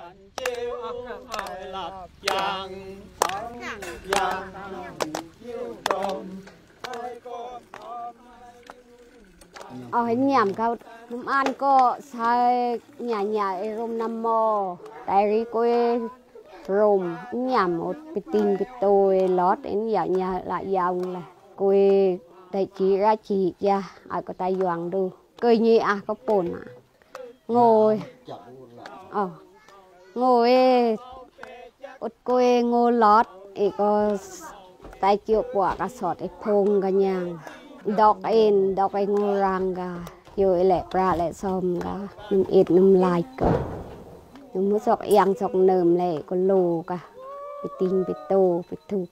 เอาให้หยำเขาน้ำอันก็ใช้หยาๆรมน้ำมอแต่ริโกรมหยำอดไปติงไปโตยลอดไอ้หยาละยาวเลยกุยได้จีราจีจ้ะai có tay doangดูcười nhị à có bồn à ngồi ngồi ốt quê ngô lót ấy có tay chịu quả cả sọt ấy phong cả nhang đọc ấy ngô rang cả rồi lại pra lại xôm cả nằm ít nằm lại cả nằm muốn sọc yang sọc nơm lại có lù cả bị tinh bị tô bị thục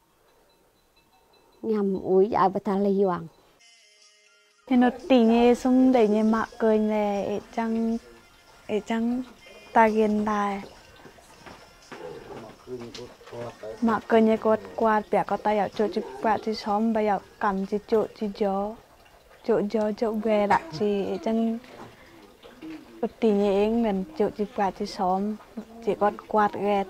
nhằm úi ai bắt ta lấy doang nó tỉ nhé xong để nhé mạ cười nè chẳng ta ghiền đài mạ cười nhé có quạt bẻ có tay ở chỗ chụp quạt chỉ xóm bây giờ cầm chỉ chỗ gió chỗ về lại chỉ chẳng tỉ nhé mình chỗ chụp quạt chỉ xóm chỉ có quạt ghét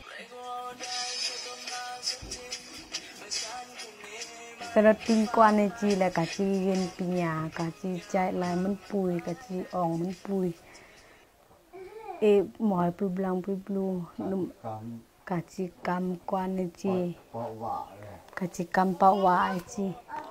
แต่เราติงกว่าในจีแหละกะจีเย็นปีหยากะจีใจลายมันปุยกะจีอ่องมันปุยหมอยปุยบลังปุยบลูนุ่มกะจีกำกว่าในจีกะจีกำเปาว่าไอจี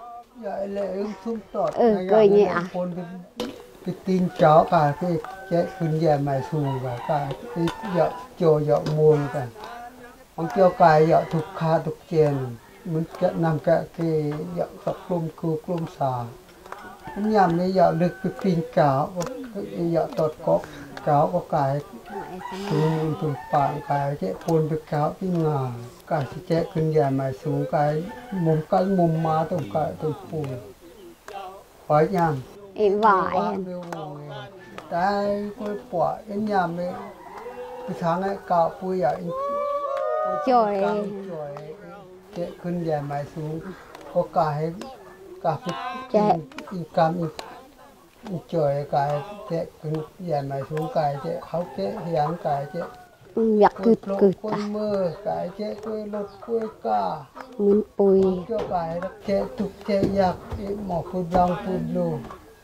เกยเนี่ยอ่ะ cái tin chó cả cái khuyên về mày xù và cả cái dọ chồ dọ muôn cả ông cho cái dọ thục kha thục chèn mình cái nằm cái dọ sọc lum cua lum xà mình nhầm này dọ được cái tin chó cái dọ tọt chó có cái tụi bạn cái phun được chó cái ngà cái khuyên về mày xù cái mồm má tụi cái phun phải nhầm vải cái quả in nhà mình cái tháng ấy cạo pui à trời cáiขึ้นใหญ่ใหม่สูงก็กายin cam in trời cáiขึ้นใหญ่ใหม่สูงcáiเขาhiện cái nhặt cướp ta mưa cái lột cá muốn pui cho cái tục giặc mỏ pui blanc pui blue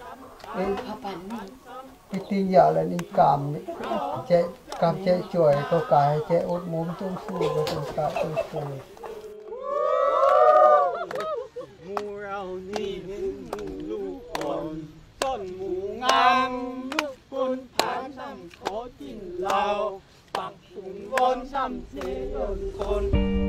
cái tin giờ là đi cầm chạy chuối có cái chạy ốt mồm trong suối và trong cái trong suối mù rau ni lu còn son mù ngang lúc con phán xăm khó tin lao bạc phùng von xăm chế yồn con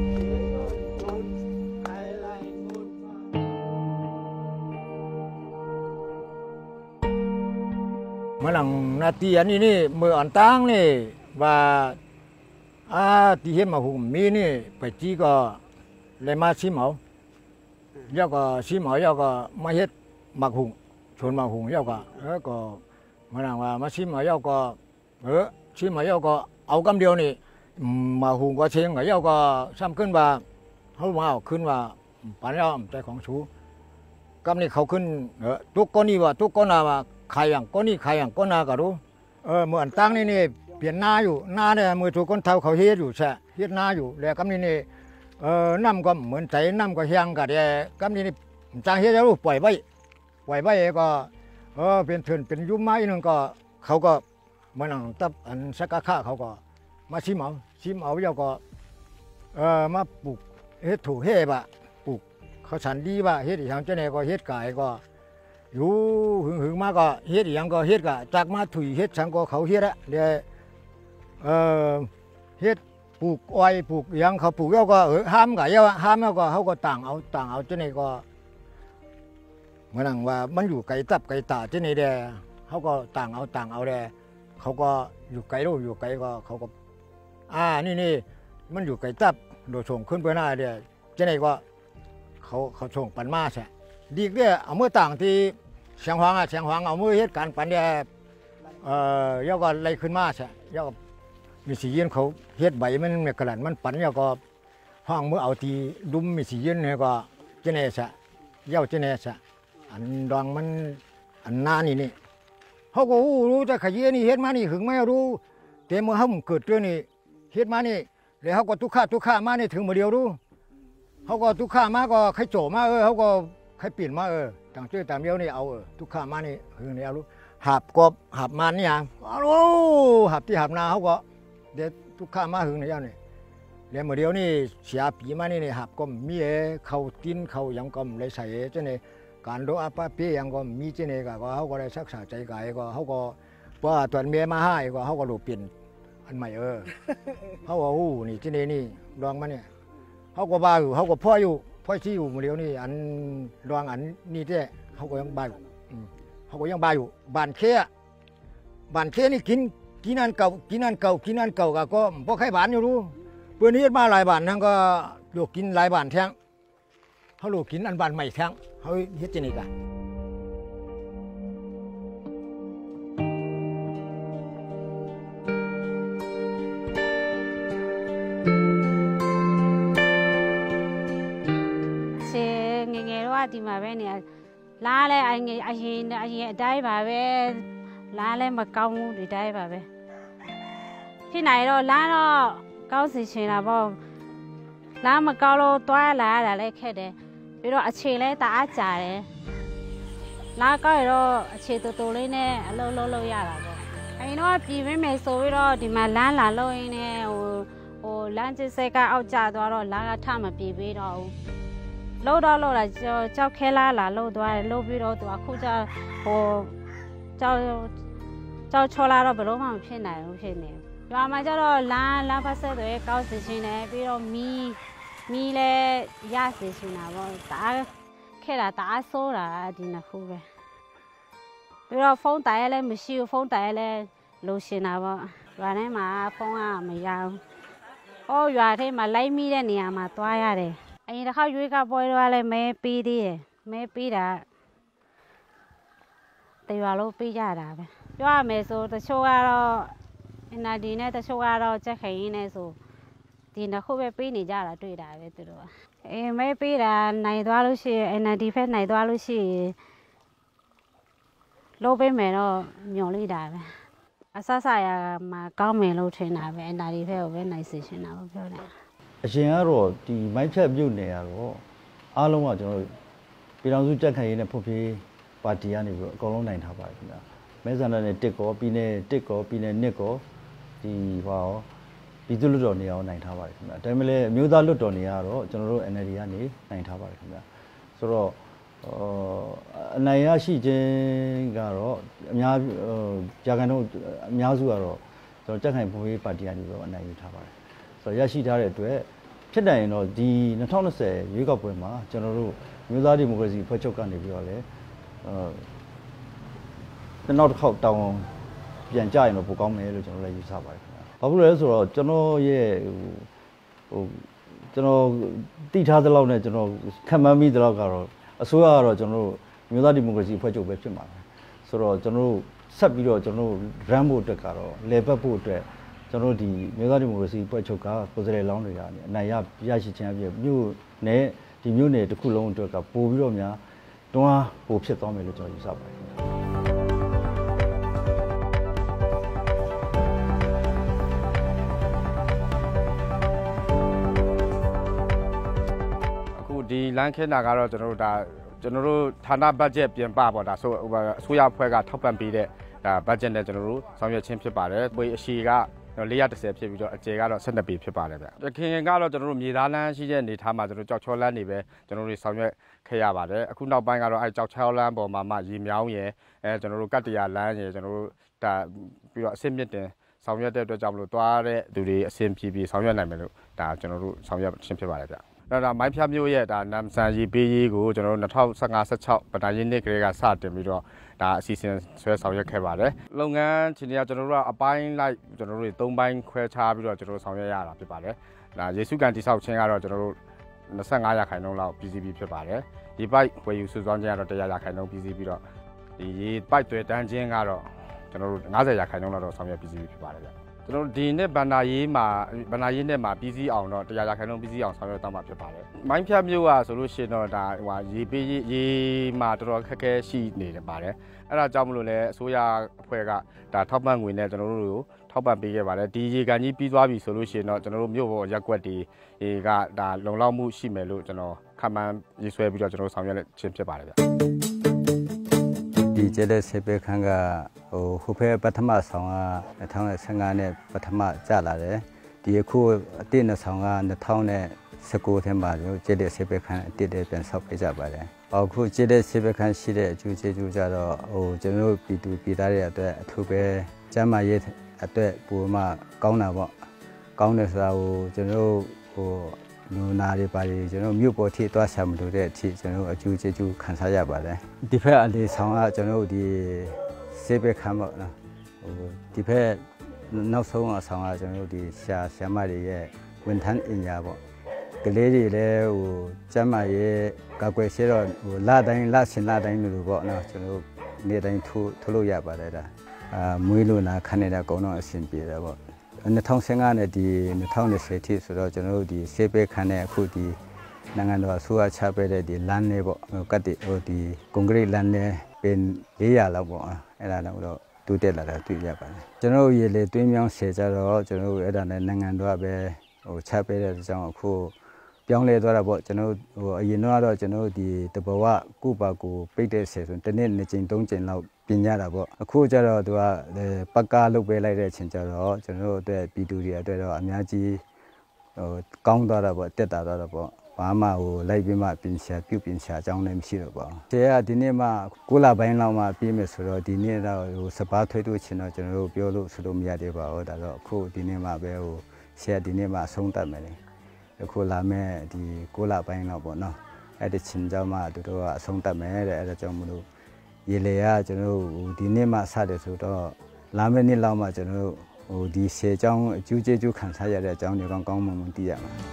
เมื่อหลังนาทีอันนี้นี่เมื่ออันตั้งนี่ว่าที่เห็นมาหุ่มมีนี่ไปจีก็เลยมาชิมเอาเยาก็ชิมเอาเยาก็มาเฮ็ดหมักหุ่งชวนหมักหุ่งเยาก็เมื่อหลังว่ามาชิมเอาเยาก็ชิมเอาเยาก็เอากำเดียวนี่หมักหุ่งก็เชงกับเยาก็ซ้ำขึ้นว่าเขาว่าขึ้นว่าปัญญาใจของชูกำนี่เขาขึ้นทุกก้อนนี่ว่าทุกก้อนน่ะว่าใครอย่างก้อนนี้ใครอย่างก้อนนาก็รู้เมื่ออันตั้งนี่เปลี่ยนนาอยู่นาเนี่ยมือถูกคนเท่าเขาเฮ็ดอยู่ใช่เฮ็ดนาอยู่แล้วกำนี่น้ำก็เหมือนใจน้ำก็แห้งกันแต่กำนี่จางเฮ็ดแล้วปล่อยไว้ก็เป็นเถื่อนเป็นยุ่มไม้นึงก็เขาก็เหมือนตับอันสักกะข้าเขาก็มาชิมเอาเยาก็มาปลูกเฮ็ดถูกเฮ็ดบะปลูกเขาฉันดีบะเฮ็ดอีกทางเจ้าเนี่ยก็เฮ็ดไก่ก็อยู่หึงมาก็เฮ็ดอย่างก็เฮ็ดก็จากมาถุยเฮ็ดสังก็เขาเฮ็ดละเดี๋ยวเฮ็ดปลูกอ้อยปลูกอย่างเขาปลูกแล้วก็ห้ามก็ห้ามแล้วก็เขาก็ต่างเอาเจ้านี่ก็เหมือนว่ามันอยู่ไกลตับไกลตาเจ้านี่เด้เขาก็ต่างเอาเด้เขาก็อยู่ไกลรู้อยู่ไกลก็เขาก็นี่มันอยู่ไกลตับโดดส่งขึ้นไปหน้าเด้เจ้านี่ก็เขาส่งปันมาใช่ดีเด้เอามือต่างที่เสียงหวางเอามือเฮ็ดการปันเนี่ยยาก็ไล่ขึ้นมาใช่ยาก็มีสีเย็นเขาเฮ็ดใบมันกระหลันมันปันยาก็ห้องมือเอาทีดุมมีสีเย็นเนี่ยก็เจเนสะยาเจเนสะอันดองมันอันนานี่เขาก็รู้แต่ขยี้นี่เฮ็ดมานี่หึงไม่รู้แแต่เมื่อเขาเกิดเรื่องนี้เฮ็ดมานี่แล้วเขาก็ทุกข้ามานี่ถึงมาเดียวดูเขาก็ทุกข้ามาก็ใครโจมาเขาก็ใครปิ่นมาต่างเจ้าต่างเดียวนี่เอาทุกข้ามานี่คือเนี่ยรู้หับกบหับมันนี่ยังโอ้หับที่หับนาเขาก็เดี๋ยวทุกข้ามาหึงเนี่ยนี่แล้วเมื่อเดียวนี่เสียปีมานี่หับก็มีเขากินเขายังก็เลยใส่เจ้าเนี่ยการดูอาปาเปียยังก็มีเจ้าเนี่ยก็เขาก็ได้รักษาใจกายก็เขาก็ว่าตอนเมียมาให้ก็เขาก็ดูเปลี่ยนอันใหม่เขาว่านี่เจ้าเนี่ยนี่ลองมาเนี่ยเขาก็บ้าอยู่เขาก็พ่อชี้อยู่เมื่อเดียวนี่อันลองอันนี่เจ้เขาก็ยังบ้าอยู่เขาก็ยังบ้าอยู่บ้านเคนี่กินอันเก่าก็พอใครบ้านอยู่รู้เพื่อนนี้มาหลายบ้านทั้งก็ลูกกินหลายบ้านแท้งเขาลูกกินอันบ้านใหม่แท้งเขาเฮ็ดจังได๋กันဒီမှာပဲနေလားလဲအရင်အတိုင်းပါပဲလားလဲမကောင်းဘူးဒီတိုင်းပါပဲဖြစ်နိုင်တော့လားတော့ကောင်းစီချင်တာပေါ့လားမကောင်းလို့တွားလာရတာလည်းခက်တယ်ပြီးတော့အခြေလဲတအားကြာတယ်လားကောက်ရတော့အခြေတူလေးနဲ့အလုံးလုံးရတာပေါ့အရင်တော့ပြည်ပေးမယ်ဆိုပြီးတော့ဒီမှာလမ်းလာလို့ရင်းနဲ့ဟိုလမ်းကျစိတ်ကအောက်ကျသွားတော့လားကထမပြေးပေးတော့လို့လာကြောက်ခဲလာလို့သွားတယ်လို့ပြီးတော့သူအခုကျဟိုကြောက်ချောလာတော့ဘလို့မှမဖြစ်နိုင်ဘူးဖြစ်နေရွာမှာကျတော့လမ်းဖက်ဆက်တွေကောက်စီချင်းတယ်ပြီးတော့မီးလဲရစီချင်းတာပေါ့တအားခဲတာတအားဆိုးတာဒီနှစ်ခုပဲပြီးတော့ဖုန်းတိုင်ရလဲမရှိဘူးဖုန်းတိုင်ရလဲလိုရှင်တာပေါ့ရွာထဲမှာဖုန်းကမရဘူးဟောရွာထဲမှာလိုက်မိတဲ့နေရာမှာသွားရတယ်အရင်တစ်ခါရွေးကပွဲတော့လည်းမဲပေးသေးတယ်မဲပေးတာတရွာလုံးပေးကြတာပဲပြောရမယ်ဆိုတချို့ကတော့NLDနဲ့တချို့ကတော့ကြက်ခိုင်ရင်းနဲ့ဆိုဒီနှစ်ခုပဲပေးနေကြတာတွေ့တာပဲသူတို့ကမဲပေးတာနိုင်သွားလို့ရှိရင် NLD ဖက်နိုင်သွားလို့ရှိရင်လို့ပေးမယ်တော့ညွန်လိုက်တာပဲအဆဆရမှာကောင်းမယ်လို့ထင်တာပဲ NLD ဖက်ကိုပဲနိုင်စေချင်တာပေါ့ပြောတယ်အရှင်ကတော့ဒီမိုင်းဖြတ်ပြုတ်နေရတော့အားလုံးကကျွန်တော်ပြည်တော်စုကြက်ခိုင်ရေးနဲ့ဖွံ့ဖြိုးပါတီကနေပြီးတော့အကုန်လုံးနိုင်ထားပါတယ်ခင်ဗျာမဲဆန္ဒနဲ့တစ်ကောပြည်နယ်တစ်ကောပြည်နယ်နှစ်ကောဒီဟာရောပြည်သူ့လွှတ်တော်နေရာကိုနိုင်ထားပါတယ်ခင်ဗျာဒါပေမဲ့လည်းအမျိုးသားလွှတ်တော်နေရာတော့ကျွန်တော်တို့ NLD ကနေနိုင်ထားပါတယ်ခင်ဗျာဆိုတော့အနိုင်ရရှိခြင်းကတော့အများကြာကန်တို့အများစုကတော့ကျွန်တော်ကြက်ခိုင်ဖွံ့ဖြိုးပါတီကနေပြီးတော့အနိုင်ယူထားပါတယ်ဆိုတော့ရရှိထားတဲ့အတွက်ဖြစ်တယ်ရင်တော့ဒီ2020ရွေးကောက်ပွဲမှာကျွန်တော်တို့မျိုးသားဒီမိုကရေစီဖွဲ့ချုပ်ကနေပြီးတော့လည်းနောက်တစ်ခေါက်တောင်းပြန်ကြရင်တော့ပိုကောင်းမယ်လို့ကျွန်တော်လည်းယူဆပါတယ်ခင်ဗျာ။ဘာဖြစ်လို့လဲဆိုတော့ကျွန်တော်ရဲ့ကျွန်တော်တိထားသလောက်နဲ့ကျွန်တော်ခံမှန်းမိသလောက်ကတော့အစိုးရကတော့ကျွန်တော်တို့မျိုးသားဒီမိုကရေစီဖွဲ့ချုပ်ပဲဖြစ်မှာပဲ။ဆိုတော့ကျွန်တော်တို့ဆက်ပြီးတော့ကျွန်တော်တို့ run ဖို့အတွက်ကတော့လေပတ်ဖို့အတွက်ကျွန်တော်ဒီမြို့သားဒီမိုကရေစီဖွဲ့ချုပ်ကကိုယ်စားလှယ်လောင်းတွေကနေအနိုင်ရရှိခြင်းအပြင်မြို့နယ်ဒီမြို့နယ်တစ်ခုလုံးအတွက်ကပို့ပြီးတော့များတွန်းအားပို့ဖြစ်သွားမယ်လို့ကျွန်တော်ယူဆပါတယ်အခုဒီလမ်းခင်းတာကတော့ကျွန်တော်တို့ဌာနဘတ်ဂျက်ပြင်ပပေါ့ဒါဆိုအစိုးရဖွဲ့ကထောက်ပံ့ပေးတဲ့ဒါဘတ်ဂျက်နဲ့ကျွန်တော်တို့ဆောင်ရွက်ခြင်းဖြစ်ပါတယ်။ပွေအရှိက410ဖြစ်ပြီးတော့အကျယ်ကတော့12ပေဖြစ်ပါတယ်ဗျ။ခင်ကတော့ကျွန်တော်တို့မြေသားလမ်းရှိတဲ့အနေထားမှာကျွန်တော်ကြောက်ချောလမ်းနေပဲကျွန်တော်တို့ဆောင်ရွက်ခဲ့ရပါတယ်။အခုနောက်ပိုင်းကတော့ကြောက်ချောလမ်းပေါ်မှာရေမြောင်းရယ်ကျွန်တော်တို့ကတ္တရာလမ်းရယ်ကျွန်တော်တို့ဒါပြီးတော့အဆင့်မြင့်တင်ဆောင်ရွက်တဲ့အတွက်ကြောင့်မလို့တွားတဲ့သူတွေအဆင့်ပြေဆောင်ရွက်နိုင်မယ်လို့ဒါကျွန်တော်တို့ဆောင်ရွက်ခြင်းဖြစ်ပါတယ်ဗျ။ဒါမိုင်းဖြတ်မျိုးရဲ့ဒါနမ်ဆန်ရီပေးရေးကိုကျွန်တော်တို့2015-16ပထမရင်းနှစ်ကလေးကစတင်ပြီးတော့ဒါအစီအစဉ်ဆွဲဆောင်ရွက်ခဲ့ပါတယ်လုပ်ငန်းချင်းတွေကကျွန်တော်တို့ကအပိုင်းလိုက်ကျွန်တော်တို့3ပိုင်းခွဲခြားပြီးတော့ကျွန်တော်တို့ဆောင်ရွက်ရတာဖြစ်ပါတယ်ဒါရေစုကန်တိဆောက်ခြင်းကတော့ကျွန်တော်တို့25%လောက်ပြည်စီးပြီးဖြစ်ပါတယ်ဒီပိုက်ဝယ်ယူစုဆောင်းခြင်းကတော့100%ပြည်စီးပြီးတော့ဒီရေပိုက်တွေတန်းခြင်းကတော့ကျွန်တော်တို့90%လောက်တော့ဆောင်ရွက်ပြည်စီးပြီးဖြစ်ပါတယ်ဗျကျွန်တော်ဒီနေ့ဘန္နာရေးနဲ့မှာပြည်စည်းအောင်တော့100%ပြည်စည်းအောင်ဆောင်ရွက်တော့မှာဖြစ်ပါတယ်။မိုင်းဖြတ်မျိုးကဆိုလို့ရှိရင်တော့ဒါရေပေးရေမှာတော်တော်ခက်ခဲရှိနေတယ်ပါတယ်။အဲ့ဒါကြောင့်မလို့လဲအစိုးရအဖွဲ့ကဒါထောက်ပံ့ငွေနဲ့ကျွန်တော်တို့ထောက်ပံ့ပေးခဲ့ပါတယ်ဒီရေကန်ကြီးပြီးသွားပြီဆိုလို့ရှိရင်တော့ကျွန်တော်တို့မြို့ပေါ်ရက်ကွက်ဒီကဒါလုံလောက်မှုရှိမယ်လို့ကျွန်တော်ခံမှန်းရေးဆွဲပြီးတော့ကျွန်တော်ဆောင်ရွက်ခြင်းဖြစ်ပါတယ်ဗျဒီကျတဲ့ဆေးပေးခန်းကဟိုဖဲပထမဆောင်က2015နဲ့ပထမကျလာတယ်ဒီအခုအတိနှစ်ဆောင်က2019ထဲမှာလို့ကျတဲ့ဆေးပေးခန်းအတိတဲ့ပြန်ဆောက်ပေးကြပါတယ်အခုကျတဲ့ဆေးပေးခန်းရှိတဲ့အကျိုးကျေးဇူးကြတော့ကျွန်တော်တို့ပြည်သားတွေအတွက်အထူးပဲကျန်းမာရေးအတွက်ပုံမှကောင်းတာပေါ့ကောင်းတယ်ဆိုတာကျွန်တော်လူနာတွေပါလေကျွန်တော်မြို့ပေါ်ထိသွားဆံမလို့တဲ့အထိကျွန်တော်အကျိုးကျေးဇူးခံစားရပါတယ်ဒီဖက်အလေးဆောင်ကကျွန်တော်ဒီဆေးပေးခန်းပေါ့နော်ဒီဖက်နောက်ဆုံးအဆောင်ကကျွန်တော်ဒီဆရာမတွေရဲ့ဝန်ထမ်းအင်ညာပေါ့ကလေးတွေလည်းကျန်းမာရေးကာကွယ်ဆေးတော့လတိုင်းလတိုင်းလို့ပေါ့နော်ကျွန်တော်နေ့တိုင်းထိုးလို့ရပါတယ်ဒါမွေးလို့နာခံနေတာကောင်းတော့အဆင်ပြေတယ်ပေါ့2015နဲ့ဒီ2020ထိဆိုတော့ကျွန်တော်တို့ဒီဆေးပေးခန်းနဲ့အခုဒီနိုင်ငံတော်အစိုးရချပေးတဲ့ဒီလမ်းလေးပေါ့ကတ်ဒီကွန်ကရစ်လမ်းလေးပင်400လောက်ပေါ့အဲ့ဒါတော့တူတက်လာတာတွေ့ရပါတယ်ကျွန်တော်ရေလေတွင်းမြောင်းဆယ်ကြတော့ကျွန်တော်အဲ့ဒါနဲ့နိုင်ငံတော်ကပဲချပေးတဲ့အကြောင်းအခုပြောင်းလဲသွားတာပေါ့ကျွန်တော်အရင်တော့ကျွန်တော်ဒီတဘဝကုပါကိုပိတ်တဲ့ဆယ်ဆိုတနေ့2ကြိမ်3ကြိမ်လောက်ပြင်ရတာပေါ့အခုကျတော့သူကပကလုတ်ပေးလိုက်တဲ့အချိန်ကျတော့ကျွန်တော်တို့အတွက်ပြည်သူတွေအတွက်တော့အများကြီးကောင်းသွားတာပေါ့တက်တာသွားတာပေါ့ဘာမှလိုက်ပြီးမှပြင်ရှာပြုတ်ပြင်ရှာအကြောင်းလည်းမရှိတော့ပါဘူးဆရာကဒီနေ့မှ9လပိုင်းလောက်မှပြီးမယ်ဆိုတော့ဒီနေ့တော့စပားထွေးထွေးချင်တော့ကျွန်တော်တို့ပြောလို့ဆိုလို့မရသေးပါဘူးဒါတော့အခုဒီနေ့မှပဲဆရာဒီနေ့မှအဆုံးသတ်မယ်လေအခုလာမဲ့ဒီ9လပိုင်းလောက်ပေါ့နော်အဲ့ဒီချင်းကြောင့်မှသူတို့ကအဆုံးသတ်မယ်တဲ့အဲ့ဒါကြောင့်မလို့ရေလေကကျွန်တော်တို့ဒီနေ့မှစတယ်ဆိုတော့လာမယ့်နေ့လောက်မှကျွန်တော်တို့ဒီဆယ်ကျောင်းအကျိုးကျေးဇူးခံစားရတဲ့အကြောင်းတွေကောင်းမွန်သိရမှာ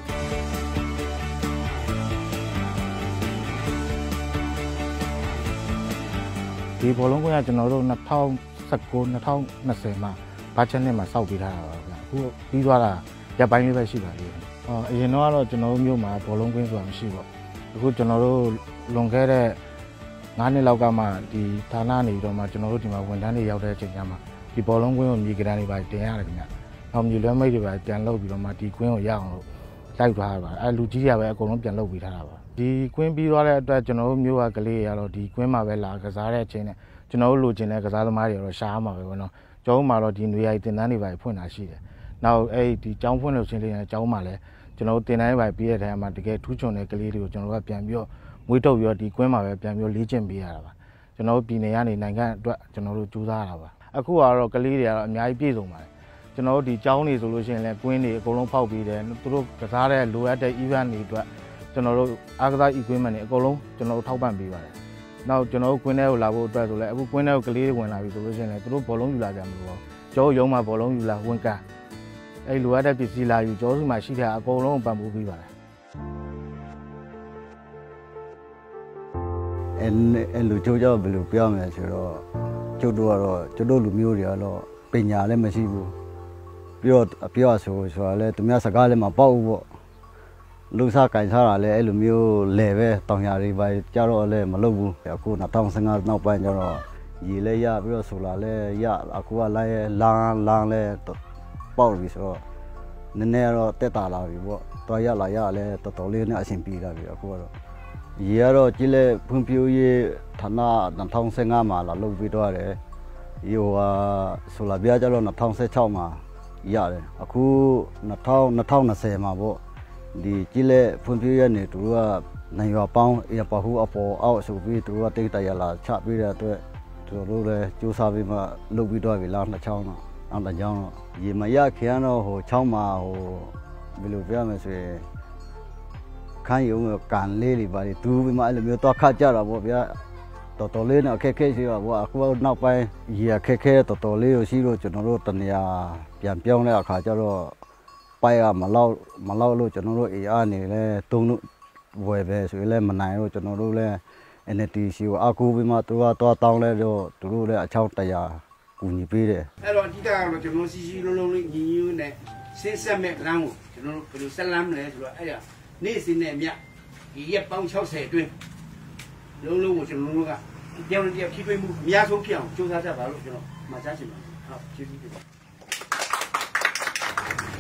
ဒီဘောလုံးကွင်းကကျွန်တော်တို့2019 2020မှာဘာချန်နဲ့မှာစောက်ပေးထားတာပါဗျအခုပြီးသွားတာရပ်ပိုင်းလေးပဲရှိပါသေးတယ်အရင်တော့ကျွန်တော်တို့မြို့မှာဘောလုံးကွင်းဆိုတာမရှိပါဘူးအခုကျွန်တော်တို့လွန်ခဲ့တဲ့9နှစ်လောက်ကမှဒီဌာနနေပြီးတော့မှကျွန်တော်တို့ဒီမှာဝန်ထမ်းတွေရောက်တဲ့အချိန်ကျမှဒီဘောလုံးကွင်းကိုမြေကရန်တွေပါတင်ရတယ်ခင်ဗျ။နောက်မြေလွှဲမိတ်တွေပါပြန်လုပ်ပြီးတော့မှဒီကွင်းကိုရအောင်လို့လိုက်သွားရပါတယ်။လူကြီးရပဲအကုန်လုံးပြန်လုပ်ပေးထားတာပါ။ဒီကွင်းပြီးသွားတဲ့အတွက်ကျွန်တော်တို့မြို့ကကလေးရတော့ဒီကွင်းမှာပဲလာကစားတဲ့အချိန်နဲ့ကျွန်တော်တို့လိုချင်တဲ့ကစားသမားတွေတော့ရှားမှာပဲပေါ့နော်။ကျောင်းမှာတော့ဒီနွေရိုက်တင်တန်းတွေပါဖွင့်တာရှိတယ်။နောက်ဒီကျောင်းဖွင့်လို့ချင်းလေးနဲ့ကျောင်းမှာလည်းကျွန်တော်တို့တင်တန်းတွေပါပြီးတဲ့တိုင်မှာတကယ်ထူးချွန်တဲ့ကလေးတွေကိုကျွန်တော်တို့ကပြန်ပြီးတော့မွေးထုတ်ပြီးတော့ဒီကွင်းမှာပဲပြန်ပြီးလေ့ကျင့်ပေးရတာပါကျွန်တော်တို့ပြည်နယ်ကနေနိုင်ငံအတွက်ကျွန်တော်တို့ကြိုးစားရတာပါအခုကတော့ကလေးတွေကတော့အများကြီးပြည့်စုံပါတယ်ကျွန်တော်တို့ဒီကျောင်းနေဆိုလို့ရှိရင်လည်းကွင်းတွေအကုန်လုံးဖောက်ပြီးတယ်သူတို့ကစားတဲ့လိုအပ်တဲ့ event တွေအတွက်ကျွန်တော်တို့အားကစား equipment တွေအကုန်လုံးကျွန်တော်တို့ထောက်ပံ့ပေးပါတယ်နောက်ကျွန်တော်တို့ကွင်းထဲကိုလာဖို့အတွက်ဆိုလည်းအခုကွင်းထဲကိုကလေးတွေဝင်လာပြီဆိုလို့ရှိရင်လည်းသူတို့ဘောလုံးယူလာကြမှာပေါ့ကျောင်းရုံးမှာဘောလုံးယူလာဝင်ကန်လိုအပ်တဲ့ပစ္စည်းလာယူကျောင်းစုမှာရှိတဲ့အကုန်လုံးပံ့ပိုးပေးပါတယ်အဲ့လူကျိုးကြောင့်ဘယ်လိုပြောမလဲဆိုတော့ကျုပ်တို့ကတော့ကျုပ်တို့လူမျိုးတွေကတော့ပညာလည်းမရှိဘူးပြောဆိုတာလည်းသူများစကားလည်းမပေါက်ဘူးပေါ့လူစားကင်စားတာလည်းအဲ့လိုမျိုးလဲပဲတောင်ရတွေပဲကြတော့လည်းမလုပ်ဘူးအခု2015နောက်ပိုင်းကျတော့ရေလည်းရပြီးတော့ဆိုလာလည်းရအခုကလည်းလမ်းလည်းပေါက်ပြီဆိုတော့နည်းနည်းတော့တက်တာလာပြီပေါ့တော်ရလာရလည်းတော်တော်လေးနဲ့အဆင်ပြေလာပြီအခုကတော့ရေကတော့ကြည့်လဲဖွံ့ဖြိုးရေးဌာန2015မှာလာလုပ်ပြီးတော့တယ်။ရောဆိုလာပြကြတော့2016မှာရတယ်။အခု2020မှာပေါ့ဒီကြည့်လဲဖွံ့ဖြိုးရေးနေသူတို့ကနိုင်ရွာပေါင်းရပဟုအပေါ်အောက်ဆိုပြီးသူတို့ကတိတ်တရလာချပေးတဲ့အတွက်သူတို့လည်းစူးစမ်းပြီးမှလုပ်ပြီးတော့ပြီလားနှစ်ချောင်းတော့အောင်တကြောင်းတော့ရေမရခင်တော့ချောင်းမှာဘယ်လိုပြောမလဲဆိုရင်ခိုင်းရုံကန်လေးတွေပါတူပြီးမှအဲ့လိုမျိုးတော့ခတ်ကြတာပေါ့ဗျာတော်တော်လေးနဲ့အခက်ခဲရှိပါဘောအခုနောက်ပိုင်းရေအခက်ခဲတော်တော်လေးရှိလို့ကျွန်တော်တို့တနေရာပြန်ပြောင်းတဲ့အခါကျတော့ပိုက်ကမလောက်လို့ကျွန်တော်တို့အေးအားနေလဲတုံးလို့ဝယ်ပဲဆိုရင်လည်းမနိုင်တော့ကျွန်တော်တို့လည်း NTC ကိုအခုပြီးမှသူကတော့တောင်းလဲတော့သူတို့လည်းအချောင်းတရားကူညီပေးတယ်အဲ့တော့အဓိကတော့ကျွန်တော်စီစီလုံးလုံးလေးညီညွတ်နဲ့ဆင်းဆက်မဲ့လမ်းကိုကျွန်တော်တို့ဘယ်လိုဆက်လမ်းမလဲဆိုတော့အဲ့ဒါနေ့စဉ်နဲ့မြဒီရက်ပေါင်း60အတွင်းလုံးလုံးကိုကျွန်တော်တို့ကတယောက်နဲ့တယောက်ထိတွေ့မှုအများဆုံးဖြစ်အောင်စူးစမ်းတတ်ပါလို့ကျွန်တော်မှာကြားချင်ပါတယ်ဟုတ်ကျေးဇူးတင်ပါတယ်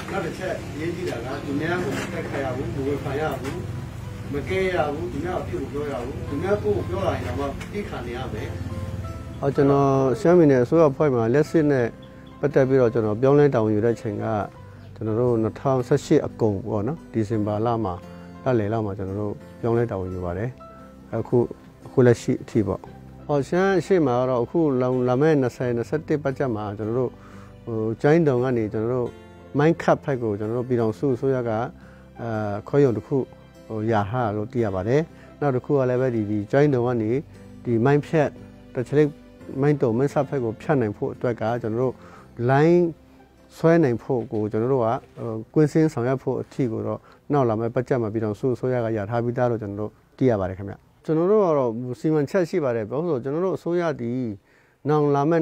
နောက်တစ်ချက်ရေးကြည့်တာကသူများကိုတက်ခါရဘူးဘူဝေခံရဘူးမကဲရဘူးသူများအပြစ်ကိုပြောရဘူးသူများကိုပြောလာရင်တော့တိခါနေရမယ်ကျွန်တော်ရှမ်းပြည်နယ်အစိုးရဖွဲ့မှာလက်စစ်နဲ့ပတ်သက်ပြီးတော့ကျွန်တော်ပြောင်းလဲတောင်းယူတဲ့ချိန်ကကျွန်တော်တို့2018အကုန်ပေါ့နော်ဒီဇင်ဘာလမှာလလမှာကျွန်တော်တို့ပြောင်းလဲတောင်းယူပါတယ်အခုလက်ရှိအထိပေါ့ရှမ်းအရှိမှာတော့အခုလာမဲ့2021ပတ်ချက်မှာကျွန်တော်တို့ကျိုင်းတုံကနေကျွန်တော်တို့မိုင်းခတ်ဖက်ကိုကျွန်တော်တို့ပြည်တော်စုဆိုရကခေါ်ရုံတစ်ခုရာဟာလို့သိရပါတယ်နောက်တစ်ခုကလည်းပဲဒီကျိုင်းတုံကနေဒီမိုင်းဖြတ်တစ်ချက်လေးမိုင်းတုံမင်းဆပ်ဖက်ကိုဖြတ်နိုင်ဖို့အတွက်ကကျွန်တော်တို့ line ဆွဲနိုင်ဖို့ကိုကျွန်တော်တို့ကကွင်းစင်းဆောင်ရွက်ဖို့အထီကိုတော့နောက်လာမဲ့ပတ်ချက်မှာပြည်တော်စုဆိုရကရာထားပြီးသားလို့ကျွန်တော်တို့သိရပါတယ်ခင်ဗျကျွန်တော်တို့ကတော့စီမံချက်ရှိပါတယ်ဘာလို့ဆိုကျွန်တော်တို့အစိုးရဒီနောက်လာမဲ့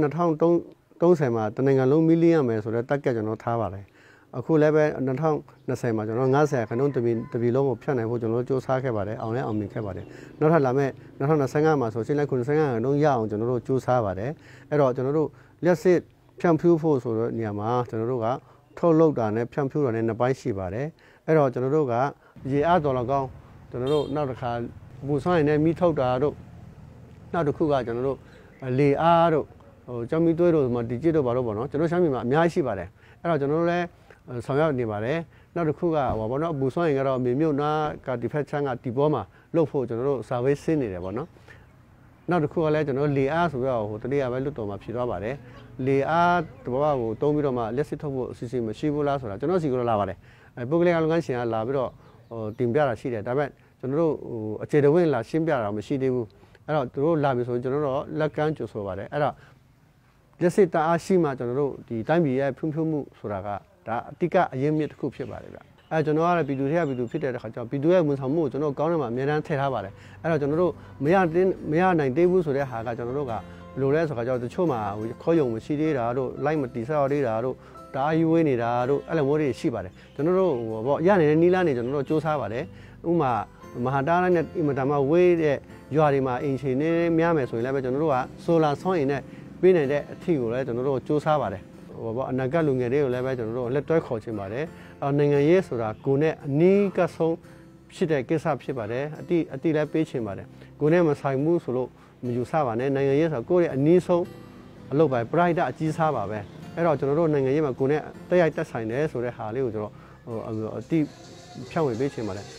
2030မှာတနိုင်ငံလုံးမီလီယံမယ်ဆိုတော့တက်ကကျွန်တော်ထားပါတယ်အခုလည်းပဲ2020မှာကျွန်တော်90ခန်းလုံးတပြည်လုံးကိုဖြတ်နိုင်ဖို့ကျွန်တော်တို့စူးစမ်းခဲ့ပါတယ်အောင်လည်းအောင်မြင်ခဲ့ပါတယ်နောက်ထပ်လာမဲ့2025မှာဆိုရှင်လည်း95ခန်းလုံးရအောင်ကျွန်တော်တို့စူးစမ်းပါတယ်အဲ့တော့ကျွန်တော်တို့လက်စစ်ဖြန့်ဖြူးဖို့ဆိုတော့နေရာမှာကျွန်တော်တို့ကထုတ်လုပ်တာနဲ့ဖြန့်ဖြူးတာနဲ့နှစ်ပိုင်းရှိပါတယ်အဲ့တော့ကျွန်တော်တို့ကရေအားတော်လောက်ကောင်းကျွန်တော်တို့နောက်တစ်ခါဘူဆွမ်းရည်နဲ့မိထုတ်တာတို့နောက်တစ်ခုကကျွန်တော်တို့လေအားတို့ကြောင်မီသွေးတို့မှာဒီကျစ်တို့ဘာလို့ပေါ့နော်ကျွန်တော်ရှမ်းပြည်မှာအများကြီးရှိပါတယ်အဲ့တော့ကျွန်တော်တို့လည်းဆောင်ရွက်နေပါတယ်နောက်တစ်ခုကဟောပေါ့နော်ဘူဆွမ်းရည်ကတော့မြေမြုပ်နာကဒီဖက်ချမ်းကဒီပေါ်မှာလှုပ်ဖို့ကျွန်တော်တို့ survey ဆင်းနေတယ်ပေါ့နော်နောက်တစ်ခုကလည်းကျွန်တော်လေအားဆိုတော့ဟိုတတိယပဲလွတ်တော်မှာဖြေသွားပါတယ်လေအားတဘောကိုတုံးပြီးတော့မှလက်စစ်ထုတ်ဖို့အစီအစဉ်မရှိဘူးလားဆိုတာကျွန်တော်စီကတော့လာပါတယ်ပုဂ္ဂလိကလုပ်ငန်းရှင်ကလာပြီးတော့တင်ပြတာရှိတယ်ဒါပေမဲ့ကျွန်တော်တို့အခြေတဝင်းလာရှင်းပြတာမရှိသေးဘူးအဲ့တော့သူတို့လာပြီဆိုရင်ကျွန်တော်တို့လက်ကမ်းကြိုဆိုပါတယ်အဲ့တော့လက်စစ်တအားရှိမှကျွန်တော်တို့ဒီတိုင်းပြည်ရဲ့ဖွံ့ဖြိုးမှုဆိုတာကဒါအတိကအရင်မြစ်တစ်ခုဖြစ်ပါတယ်ဗျအဲကျွန်တော်ကလည်းပြည်သူတွေကပြည်သူဖြစ်တဲ့အခါကျတော့ပြည်သူရဲ့ဝန်ဆောင်မှုကိုကျွန်တော်ကောင်းတယ်မှာအများတန်းထည့်ထားပါတယ်အဲ့တော့ကျွန်တော်တို့မရနိုင်သေးဘူးဆိုတဲ့ဟာကကျွန်တော်တို့ကဘယ်လိုလဲဆိုတော့တချို့မှာခေါ်ယုံမရှိသေးတာတို့လိုက်မတီဆောက်သေးတာတို့ဒါအယူဝေးနေတာတို့အဲ့လိုမျိုးတွေရှိပါတယ်ကျွန်တော်တို့ပေါ့ရနေတဲ့နီးလာနေကျွန်တော်တို့စူးစမ်းပါတယ်ဥမာမဟာတားနဲ့အင်မတန်မှဝေးတဲ့ရွာတွေမှာအင်ရှင်နေများမယ်ဆိုရင်လည်းပဲကျွန်တော်တို့ကဆိုလာဆောင်းရင်နဲ့ပေးနိုင်တဲ့အထီကိုလည်းကျွန်တော်တို့စူးစမ်းပါတယ်ပေါ့အနာဂတ်လူငယ်တွေကိုလည်းပဲကျွန်တော်တို့လက်တွဲခေါ်ချင်ပါတယ်နိုင်ငံရေးဆိုတာကိုယ်နဲ့အနီးကပ်ဆုံးဖြစ်တဲ့ကိစ္စဖြစ်ပါတယ်အတိလည်းပေးချင်ပါတယ်ကိုယ်နဲ့မဆိုင်မှုဆိုလို့မယူဆပါနဲ့နိုင်ငံရေးဆိုကိုယ့်ရဲ့အနည်းဆုံးအလုပ်ပဲ pride အကြီးစားပါပဲအဲ့တော့ကျွန်တော်တို့နိုင်ငံရေးမှာကိုယ်နဲ့တက်ရိုက်တက်ဆိုင်တယ်ဆိုတဲ့ဟာလေးကိုကျွန်တော်အတိဖြန့်ဝေပေးချင်ပါတယ်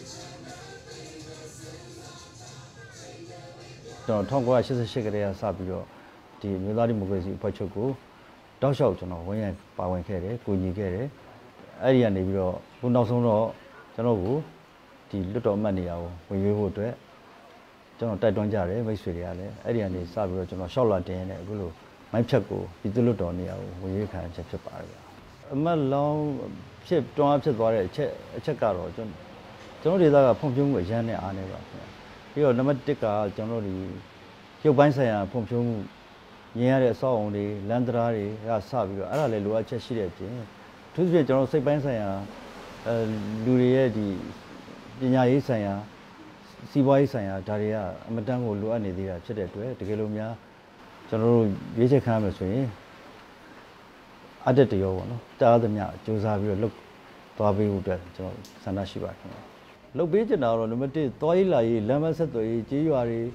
ကျွန်တော်1988ကတည်းကစပြီးတော့ဒီမြို့သားဒီမိုကရေစီအဖွဲ့ချုပ်ကိုတောက်လျှောက်ကျွန်တော်ဝင်ရပါဝင်ခဲ့တယ်ကိုညီခဲ့တယ်အဲ့ဒီကနေပြီးတော့ခုနောက်ဆုံးတော့ကျွန်တော်ကိုဒီလွတ်တော်အမတ်နေရာကိုဝင်ရွေးဖို့အတွက်ကျွန်တော်တိုက်တွန်းကြတယ်မိတ်ဆွေတွေကလည်းအဲ့ဒီကနေစပြီးတော့ကျွန်တော်ရှောက်လာတင်နေအခုလိုမိုင်းဖြတ်ကိုပြည်သူ့လွတ်တော်နေရာကိုဝင်ရွေးခံချက်ဖြစ်ပါတယ်ဗျာအမတ်လောင်းဖြစ်တွန်းအားဖြစ်သွားတဲ့အချက်ကတော့ကျွန်တော်ဒေသကဖွံ့ဖြိုးမှုအရန်နဲ့အားနေပါခင်ဗျာပြီးတော့နံပါတ်1ကကျွန်တော်တို့ဒီရုပ်ပိုင်းဆိုင်ရာဖွံ့ဖြိုးမှုမြင်ရတဲ့အဆောက်အအုံတွေလမ်းတရားတွေကစပြီးတော့အဲ့ဒါလည်းလိုအပ်ချက်ရှိတဲ့အပြင်သူတို့ကျွန်တော်စိတ်ပိုင်းဆိုင်ရာလူတွေရဲ့ဒီပညာရေးဆိုင်ရာစီးပွားရေးဆိုင်ရာဒါတွေကအမတန်ကိုလိုအပ်နေသေးတာဖြစ်တဲ့အတွက်တကယ်လို့များကျွန်တော်တို့ရွေးချယ်ခံရမယ်ဆိုရင်အတက်တရောပေါ့နော်တားသမျှစူးစမ်းပြီးတော့လုပ်သွားပေးဖို့အတွက်ကျွန်တော်ဆန္ဒရှိပါတယ်ခင်ဗျာလုပ်ပေးချင်တာတော့နံပါတ်1သွားရေးလာရေးလမ်းမဆက်သွယ်ရေးကြေးရွာတွေ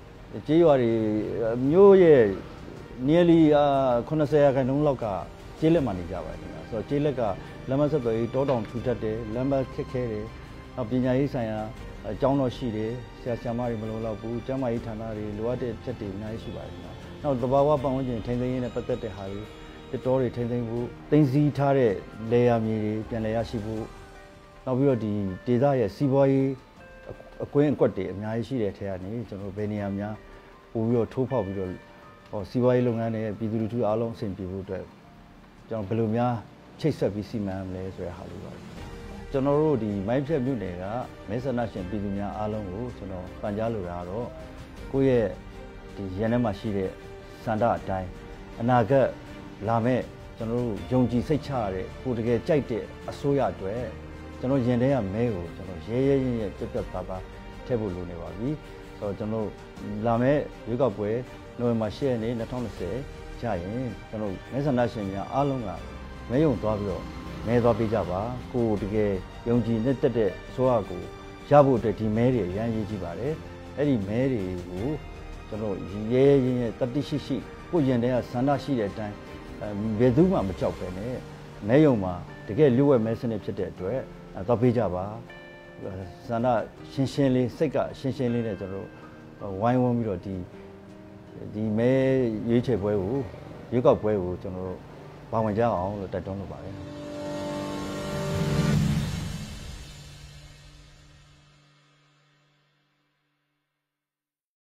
မျိုးရဲ့ nearly 90%လောက်ကကျေးလက်မှာနေကြပါတယ်ခင်ဗျာဆိုတော့ကျေးလက်ကလမ်းမဆက်သွယ်ရေးတောတောင်ထူထပ်တယ်လမ်းမခက်ခဲတယ်နောက်ပညာရေးဆိုင်ရာအကြောင်းတော့ရှိတယ်ဆရာဆရာမတွေမလုံလောက်ဘူးကျန်းမာရေးဌာနတွေလိုအပ်တဲ့ချက်တွေအများကြီးရှိပါတယ်ခင်ဗျာနောက်သဘာဝပတ်ဝန်းကျင်ထိန်းသိမ်းရေးနဲ့ပတ်သက်တဲ့ဟာတွေတောတွေထိန်းသိမ်းဖို့တင်စီထားတဲ့လေယာမြေတွေပြန်လည်ရရှိဖို့နောက်ပြီးတော့ဒီဒေသရဲ့စီးပွားရေးအကွင်းအကွက်တွေအများကြီးရှိတဲ့ထဲကနေကျွန်တော်ဘယ်နေရာများပို့ပြီးတော့ထိုးဖောက်ပြီးတော့စီးပွားရေးလုပ်ငန်းတွေပြည်သူလူထုအားလုံးအဆင်ပြေဖို့အတွက်ကျွန်တော်ဘယ်လိုများချိတ်ဆက်ပြီးစီမံမလဲဆိုတဲ့ဟာလေးပါကျွန်တော်တို့ဒီမိုင်းဖြတ်မြို့နယ်ကမဲဆန္ဒရှင်ပြည်သူများအားလုံးကိုကျွန်တော်ပန်ကြားလိုတာကတော့ကိုယ့်ရဲ့ဒီရန်ထဲမှာရှိတဲ့စန္ဒအတိုင်းအနာဂတ်လာမဲ့ကျွန်တော်တို့ယုံကြည်စိတ်ချရတဲ့ကိုတကယ်ကြိုက်တဲ့အစိုးရအတွက်ကျွန်တော်ရင်ထဲကမဲကိုကျွန်တော်ရဲပြတ်သားသားထည့်ဖို့လိုနေပါပြီဆိုတော့ကျွန်တော်လာမဲ့ရွေးကောက်ပွဲနိုဝင်ဘာ10ရက်နေ့2020ကြာရင်ကျွန်တော်မဲဆန္ဒရှင်များအားလုံးကမဲယုံသွားပြီးတော့မဲသွားပေးကြပါကိုတကယ်ယုံကြည်နဲ့တက်တဲ့ဆိုရကိုရဖို့အတွက်ဒီမဲတွေအရင်ရေးကြည့်ပါတယ်အဲ့ဒီမဲတွေကိုကျွန်တော်ရဲရဲတတိရှိရှိကိုရင်တဲ့ဆန္ဒရှိတဲ့အတိုင်းဘယ်သူမှမကြောက်ပဲနဲ့မဲယုံမှာတကယ်လျှို့ဝှက်မဲစနစ်ဖြစ်တဲ့အတွက်သွားပေးကြပါဆန္ဒရှင်းလေးစိတ်ကရှင်းလေးနဲ့ကျွန်တော်ဝိုင်းဝန်းပြီးတော့ဒီမဲရွေးချယ်ပွဲကိုရွေးကောက်ပွဲကိုကျွန်တော်ပါဝင်ကြအောင်လို့တိုက်တွန်းလိုပါတယ်